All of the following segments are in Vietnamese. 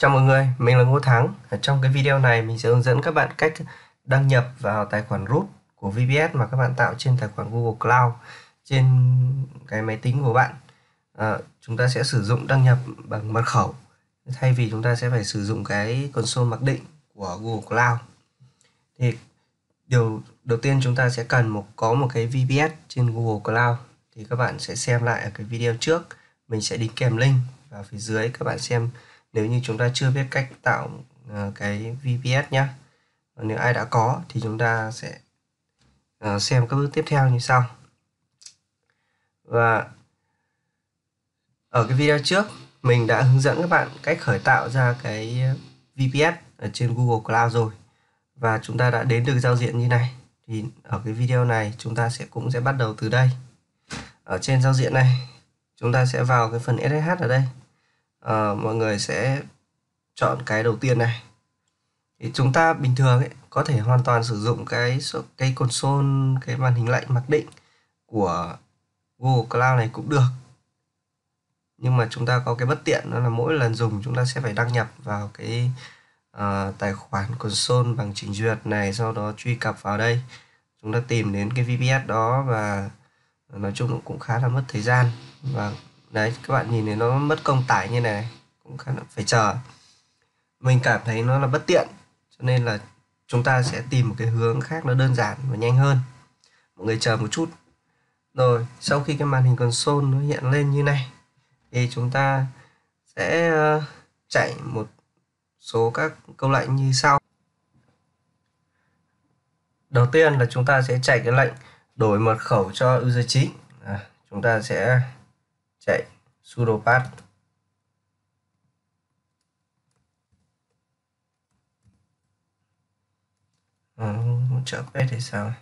Chào mọi người, mình là Ngô Thắng. Ở trong cái video này mình sẽ hướng dẫn các bạn cách đăng nhập vào tài khoản root của VPS mà các bạn tạo trên tài khoản Google Cloud trên cái máy tính của bạn. Chúng ta sẽ sử dụng đăng nhập bằng mật khẩu thay vì chúng ta sẽ phải sử dụng cái console mặc định của Google Cloud. Thì điều đầu tiên chúng ta sẽ cần có một cái VPS trên Google Cloud. Thì các bạn sẽ xem lại ở cái video trước, mình sẽ đính kèm link vào phía dưới các bạn xem nếu như chúng ta chưa biết cách tạo cái VPS nhé. Nếu ai đã có thì chúng ta sẽ xem các bước tiếp theo như sau. Và ở cái video trước mình đã hướng dẫn các bạn cách khởi tạo ra cái VPS ở trên Google Cloud rồi, và chúng ta đã đến được giao diện như này. Thì ở cái video này chúng ta cũng sẽ bắt đầu từ đây. Ở trên giao diện này chúng ta sẽ vào cái phần SSH ở đây. Mọi người sẽ chọn cái đầu tiên này. Thì chúng ta bình thường có thể hoàn toàn sử dụng cái console, cái màn hình lệnh mặc định của Google Cloud này cũng được. Nhưng mà chúng ta có cái bất tiện đó là mỗi lần dùng chúng ta sẽ phải đăng nhập vào cái tài khoản console bằng trình duyệt này, sau đó truy cập vào đây, chúng ta tìm đến cái VPS đó, và nói chung cũng khá là mất thời gian. Và đấy, các bạn nhìn thấy nó mất công tải như này, cũng khá là phải chờ. Mình cảm thấy nó là bất tiện, cho nên là chúng ta sẽ tìm một cái hướng khác nó đơn giản và nhanh hơn. Mọi người chờ một chút. Rồi sau khi cái màn hình console nó hiện lên như này thì chúng ta sẽ chạy một số các câu lệnh như sau. Đầu tiên là chúng ta sẽ chạy cái lệnh đổi mật khẩu cho user chính. Chúng ta sẽ chạy sudo pass. Hỗ trợ quét thì sao?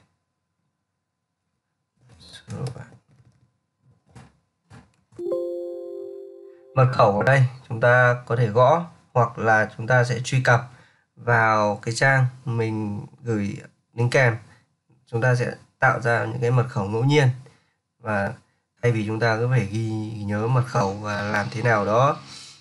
Sudo pass. Mật khẩu ở đây chúng ta có thể gõ, hoặc là chúng ta sẽ truy cập vào cái trang mình gửi đính kèm. Chúng ta sẽ tạo ra những cái mật khẩu ngẫu nhiên, và thay vì chúng ta cứ phải ghi nhớ mật khẩu và làm thế nào đó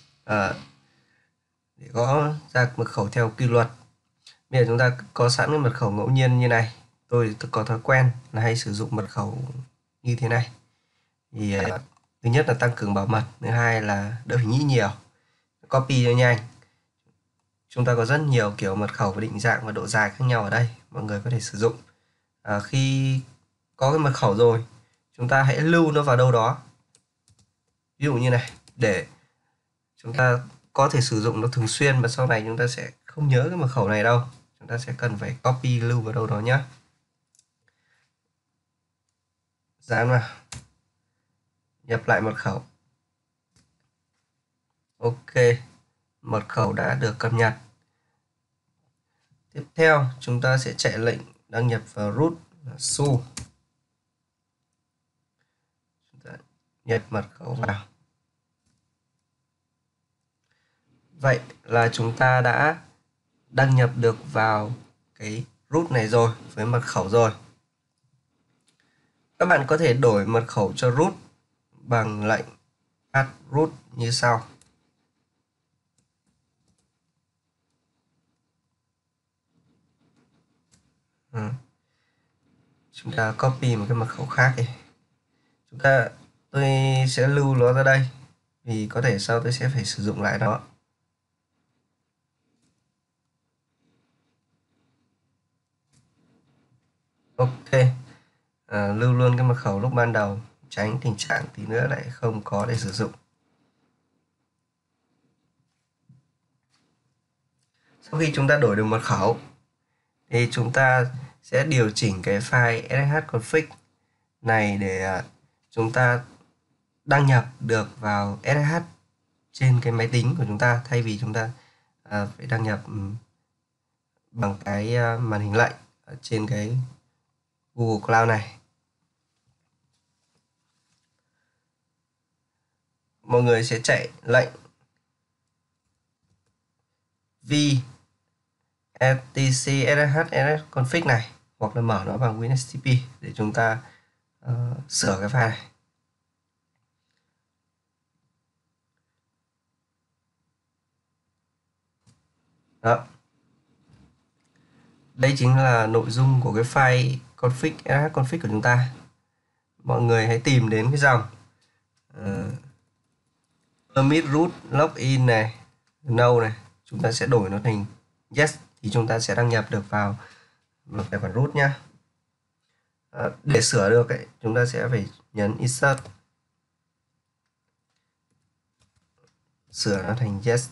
để gõ ra mật khẩu theo quy luật. Bây giờ chúng ta có sẵn cái mật khẩu ngẫu nhiên như này. Tôi có thói quen là hay sử dụng mật khẩu như thế này. Thì thứ nhất là tăng cường bảo mật, thứ hai là đỡ phải nghĩ nhiều, copy cho nhanh. Chúng ta có rất nhiều kiểu mật khẩu và định dạng và độ dài khác nhau ở đây, mọi người có thể sử dụng. Khi có cái mật khẩu rồi, chúng ta hãy lưu nó vào đâu đó, ví dụ như này, để chúng ta có thể sử dụng nó thường xuyên, và sau này chúng ta sẽ không nhớ cái mật khẩu này đâu. Chúng ta sẽ cần phải copy lưu vào đâu đó nhé. Dán vào, nhập lại mật khẩu. Ok, mật khẩu đã được cập nhật. Tiếp theo chúng ta sẽ chạy lệnh đăng nhập vào root là su. Chúng ta nhập mật khẩu vào. Vậy là chúng ta đã đăng nhập được vào cái root này rồi, với mật khẩu rồi. Các bạn có thể đổi mật khẩu cho root bằng lệnh add root như sau. Chúng ta copy một cái mật khẩu khác đi. Tôi sẽ lưu nó ra đây, vì có thể sau tôi sẽ phải sử dụng lại nó. Ok, lưu luôn cái mật khẩu lúc ban đầu, tránh tình trạng tí nữa lại không có để sử dụng. Sau khi chúng ta đổi được mật khẩu thì chúng ta sẽ điều chỉnh cái file shconfig này để chúng ta đăng nhập được vào SSH trên cái máy tính của chúng ta, thay vì chúng ta phải đăng nhập bằng cái màn hình lệnh ở trên cái Google Cloud này. Mọi người sẽ chạy lệnh etc ssh config này, hoặc là mở nó bằng WinSTP để chúng ta sửa cái file này. Đó, đây chính là nội dung của cái file config shconfig của chúng ta. Mọi người hãy tìm đến cái dòng permit root login này, no này, chúng ta sẽ đổi nó thành yes thì chúng ta sẽ đăng nhập được vào một tài khoản root nhá. Để sửa được ấy, chúng ta sẽ phải nhấn insert, sửa nó thành yes.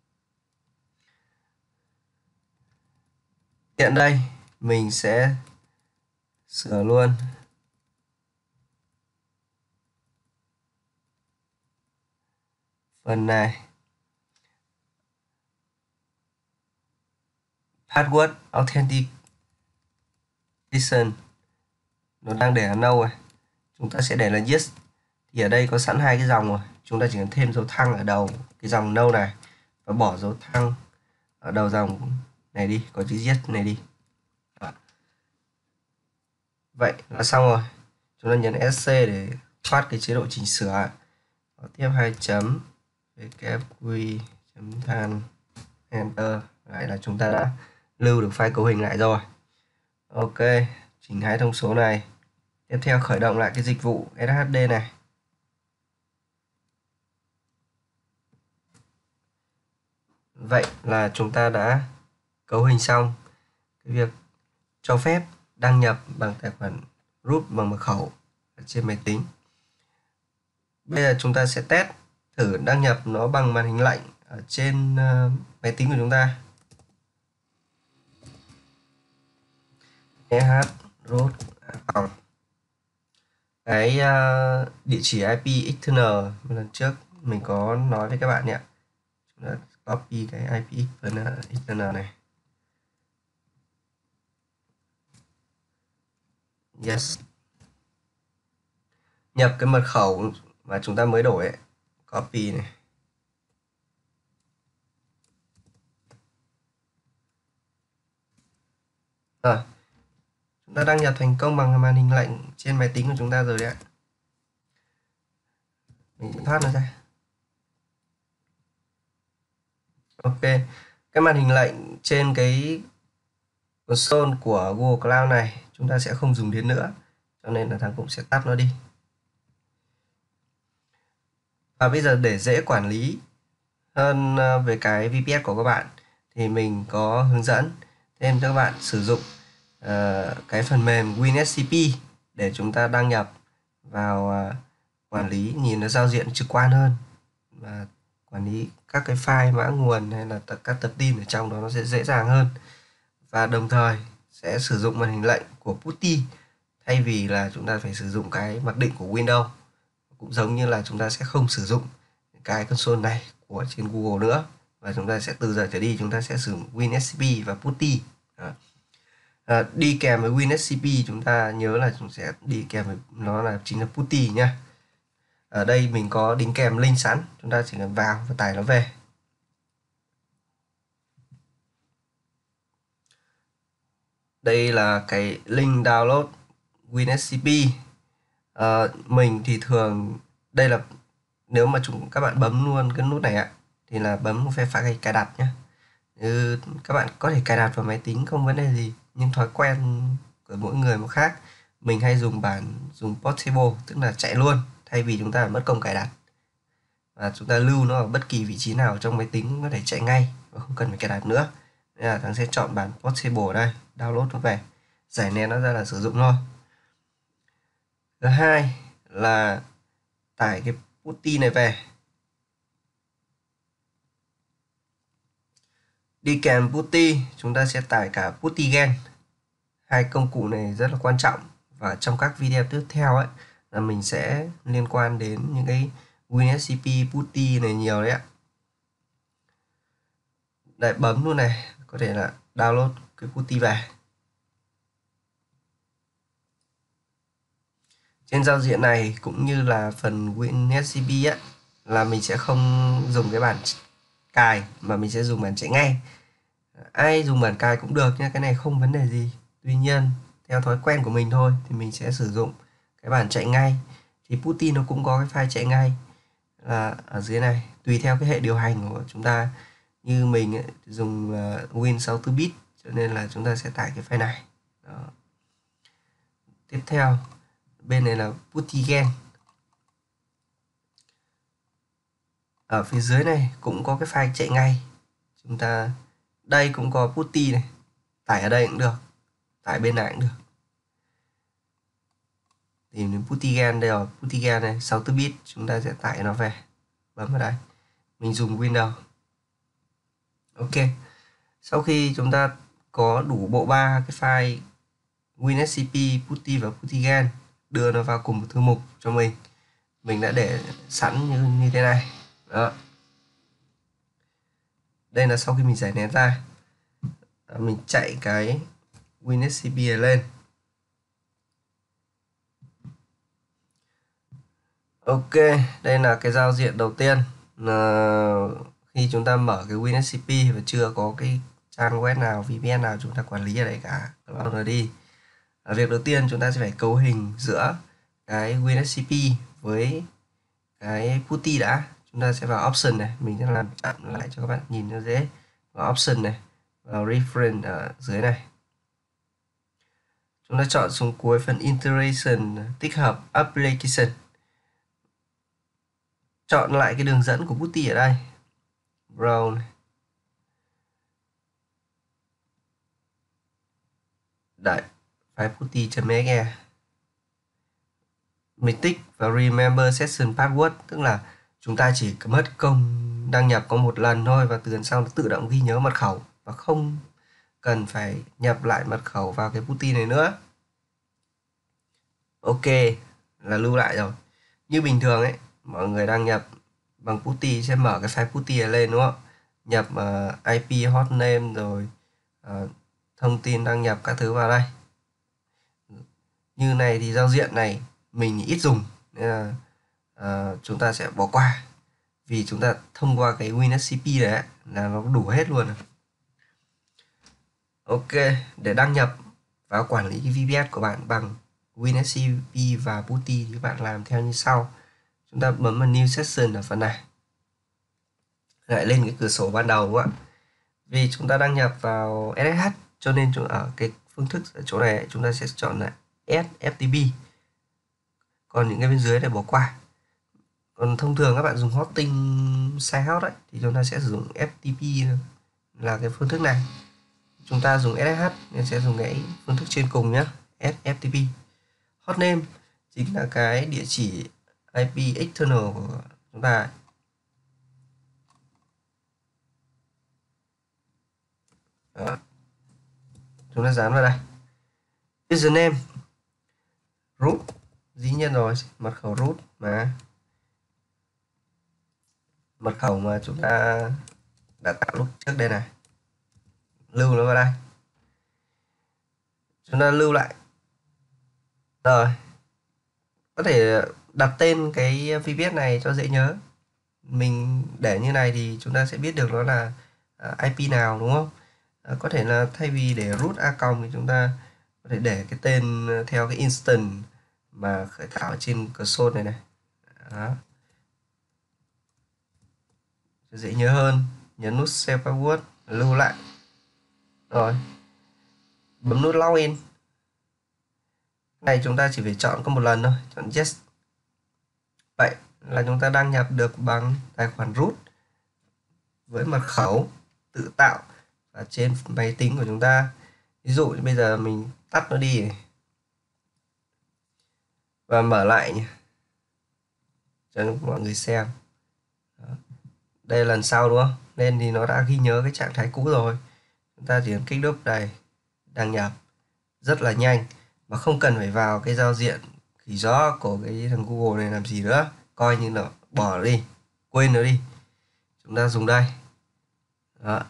Hiện đây mình sẽ sửa luôn phần này, password authentication nó đang để là no này, chúng ta sẽ để là yes. Thì ở đây có sẵn hai cái dòng rồi, chúng ta chỉ cần thêm dấu thăng ở đầu cái dòng no này và bỏ dấu thăng ở đầu dòng này đi, có chữ yes này đi. Đó. Vậy là xong rồi, chúng ta nhấn SC để thoát cái chế độ chỉnh sửa. Tiếp 2 chấm wq than enter. Vậy là chúng ta đã lưu được file cấu hình lại rồi. Ok, chỉnh hai thông số này. Tiếp theo khởi động lại cái dịch vụ SHD này. Vậy là chúng ta đã cấu hình xong cái việc cho phép đăng nhập bằng tài khoản root bằng mật khẩu ở trên máy tính. Bây giờ chúng ta sẽ test thử đăng nhập nó bằng màn hình lệnh ở trên máy tính của chúng ta. root cái địa chỉ IP external lần trước mình có nói với các bạn nhé. Chúng ta copy cái IP external này. Yes. Nhập cái mật khẩu mà chúng ta mới đổi ấy. Copy này. Rồi. Chúng ta đăng nhập thành công bằng màn hình lệnh trên máy tính của chúng ta rồi đấy ạ. Mình sẽ thoát nó ra. Ok. Cái màn hình lệnh trên cái console của Google Cloud này chúng ta sẽ không dùng đến nữa. Cho nên là thằng cũng sẽ tắt nó đi. Và bây giờ để dễ quản lý hơn về cái VPS của các bạn thì mình có hướng dẫn thêm cho các bạn sử dụng cái phần mềm WinSCP để chúng ta đăng nhập vào quản lý, nhìn nó giao diện trực quan hơn và quản lý các cái file mã nguồn hay là các tập tin ở trong đó nó sẽ dễ dàng hơn, và đồng thời sẽ sử dụng màn hình lệnh của PuTTY thay vì là chúng ta phải sử dụng cái mặc định của Windows, cũng giống như là chúng ta sẽ không sử dụng cái console này của trên Google nữa, và chúng ta sẽ từ giờ trở đi chúng ta sẽ sử dụng WinSCP và PuTTY. Đi kèm với WinSCP chúng ta nhớ là chúng sẽ đi kèm với nó là chính là PuTTY nhá. Ở đây mình có đính kèm link sẵn, chúng ta chỉ cần vào và tải nó về. Đây là cái link download WinSCP. Mình thì thường đây là nếu mà các bạn bấm luôn cái nút này ạ thì là bấm phải cài đặt nhé. Các bạn có thể cài đặt vào máy tính không vấn đề gì, nhưng thói quen của mỗi người một khác. Mình hay dùng portable, tức là chạy luôn thay vì chúng ta mất công cài đặt, và chúng ta lưu nó ở bất kỳ vị trí nào trong máy tính có thể chạy ngay và không cần phải cài đặt nữa. Nên là thằng sẽ chọn bản portable ở đây, download nó về, giải nén nó ra là sử dụng thôi. Thứ hai là tải cái PuTTY này về. Đi kèm PuTTY chúng ta sẽ tải cả PuTTyGen. Hai công cụ này rất là quan trọng, và trong các video tiếp theo ấy là mình sẽ liên quan đến những cái WinSCP PuTTY này nhiều đấy ạ. Đây, bấm luôn này, có thể là download cái PuTTY về. Trên giao diện này cũng như là phần WinSCP ấy, là mình sẽ không dùng cái bản cài mà mình sẽ dùng bản chạy ngay. Ai dùng bản cài cũng được nha, cái này không vấn đề gì. Tuy nhiên theo thói quen của mình thôi thì mình sẽ sử dụng cái bản chạy ngay. Thì PuTTY nó cũng có cái file chạy ngay là ở dưới này, tùy theo cái hệ điều hành của chúng ta Như mình ấy, dùng Win 64 bit cho nên là chúng ta sẽ tải cái file này. Đó. Tiếp theo bên này là PuttyGen. Ở phía dưới này cũng có cái file chạy ngay. Chúng ta đây cũng có Putty này, tải ở đây cũng được, tải bên này cũng được. Tìm đến PuttyGen, đây rồi, PuttyGen này 64 bit, chúng ta sẽ tải nó về, bấm vào đây. Mình dùng Windows. Ok. Sau khi chúng ta có đủ bộ ba cái file WinSCP, Putty và PuttyGen, đưa nó vào cùng một thư mục cho mình đã để sẵn như thế này. Đó. Đây là sau khi mình giải nén ra. Mình chạy cái WinSCP này lên. Ok, đây là cái giao diện đầu tiên. Khi chúng ta mở cái WinSCP và chưa có cái trang web nào, VPN nào chúng ta quản lý ở đây cả, cloud nó đi. Việc đầu tiên chúng ta sẽ phải cấu hình giữa cái WinSCP với cái Putty đã. Chúng ta sẽ vào option này, mình sẽ làm chặn lại cho các bạn nhìn nó dễ. Vào option này, vào reference ở dưới này. Chúng ta chọn xuống cuối phần integration, tích hợp application. Chọn lại cái đường dẫn của Putty ở đây. Brown. Đấy, file putty.exe. Mình tích vào remember session password, tức là chúng ta chỉ mất công đăng nhập có một lần thôi và từ lần sau nó tự động ghi nhớ mật khẩu và không cần phải nhập lại mật khẩu vào cái Putty này nữa. Ok, là lưu lại rồi. Như bình thường ấy, mọi người đăng nhập bằng Putty sẽ mở cái file Putty này lên đúng không? Nhập IP hostname rồi thông tin đăng nhập các thứ vào đây. Như này thì giao diện này mình ít dùng nên là chúng ta sẽ bỏ qua, vì chúng ta thông qua cái WinSCP đấy là nó đủ hết luôn rồi. Ok, để đăng nhập và quản lý cái VPS của bạn bằng WinSCP và Putty thì các bạn làm theo như sau. Chúng ta bấm vào New Session ở phần này, lại lên cái cửa sổ ban đầu đúng không ạ? Vì chúng ta đăng nhập vào SSH cho nên ở cái phương thức ở chỗ này chúng ta sẽ chọn lại SFTP, còn những cái bên dưới này bỏ qua. Còn thông thường các bạn dùng hosting site host ấy, thì chúng ta sẽ sử dụng FTP là cái phương thức này. Chúng ta dùng SSH nên sẽ dùng cái phương thức trên cùng nhé, SFTP. Hostname chính là cái địa chỉ IP external của chúng ta. Đó. Chúng ta dán vào đây. Username root, dĩ nhiên rồi, mật khẩu root mà. Mật khẩu mà chúng ta đã tạo lúc trước đây này, lưu nó vào đây. Chúng ta lưu lại rồi, có thể đặt tên cái VPS này cho dễ nhớ. Mình để như này thì chúng ta sẽ biết được nó là IP nào đúng không? Có thể là thay vì để root a-còng thì chúng ta có thể để cái tên theo cái instance mà khởi tạo trên console này này. Đó. Dễ nhớ hơn, nhấn nút Save Password, lưu lại. Rồi, bấm nút Login. Này chúng ta chỉ phải chọn có một lần thôi, chọn Yes. Vậy là chúng ta đăng nhập được bằng tài khoản root với mật khẩu tự tạo ở trên máy tính của chúng ta. Ví dụ như bây giờ mình tắt nó đi này. Và mở lại nhé, cho mọi người xem. Đó. Đây là lần sau đúng không? Nên thì nó đã ghi nhớ cái trạng thái cũ rồi. Chúng ta chỉ cần kích đúp này, đăng nhập rất là nhanh mà không cần phải vào cái giao diện khỉ gió của cái thằng Google này làm gì nữa, coi như là bỏ nó đi, quên nó đi. Chúng ta dùng đây. Đó.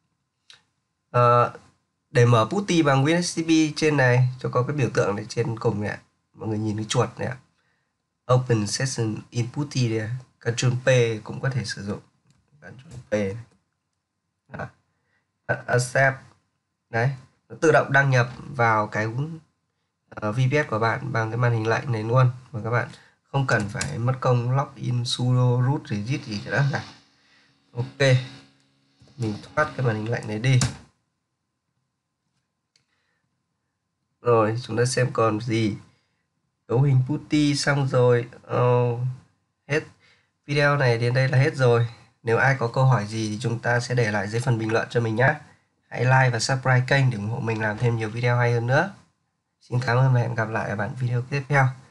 Để mở Putty bằng WinSCP trên này cho có cái biểu tượng này trên cùng này, mọi người nhìn cái chuột này, Open Session in Putty này, Ctrl P cũng có thể sử dụng, Ctrl P này. Đó. Accept đấy, nó tự động đăng nhập vào cái VPS của bạn bằng cái màn hình lạnh này luôn, và các bạn không cần phải mất công login sudo root gì cả. Ok, mình thoát cái màn hình lạnh đấy đi. Rồi chúng ta xem còn gì. Cấu hình putty xong rồi. Hết video này đến đây là hết rồi. Nếu ai có câu hỏi gì thì chúng ta sẽ để lại dưới phần bình luận cho mình nhé. Hãy like và subscribe kênh để ủng hộ mình làm thêm nhiều video hay hơn nữa. Xin cảm ơn và hẹn gặp lại ở bản video tiếp theo.